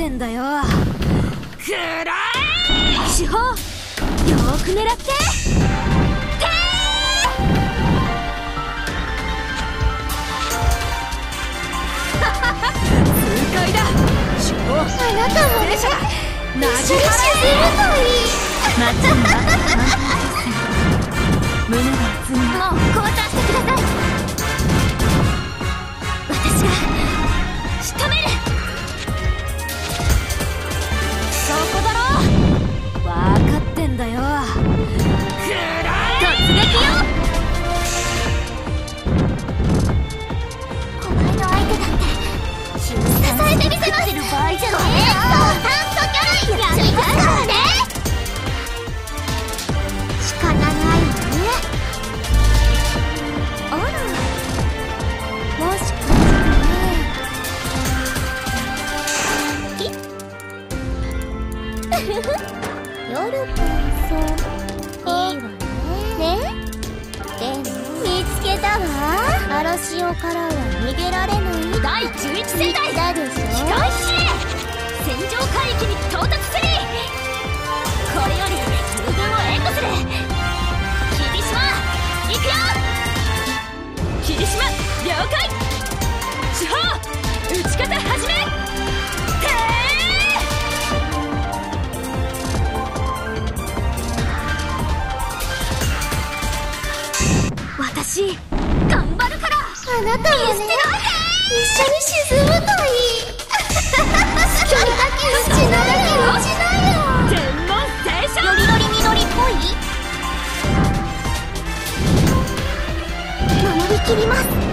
んだよ。くらえ主砲、よーく狙って。痛快だ主砲。あなたもね、一緒に沈むといい。待ちに待った胸が熱い。もう交換してください。私が仕留める。そこだろ。分かってんだよ。くらえ突撃よ。お前の相手だって支えてみせます。る場合じゃねえよ。酸素魚類やりますからね。仕方ないわね。あら、もしかして夜こそいいわね。でも見つけたわ。荒潮からは逃げられない。第11戦隊だでしょ。機関司令戦場海域に到達せり。これより空軍を援護する。霧島行くよ。霧島了解。主砲撃ち方始め。私頑張るから。あなたもね、一緒に沈むといい。好きだけ打ちなよ。全問正勝。よりどりみどりっぽい。守りきります。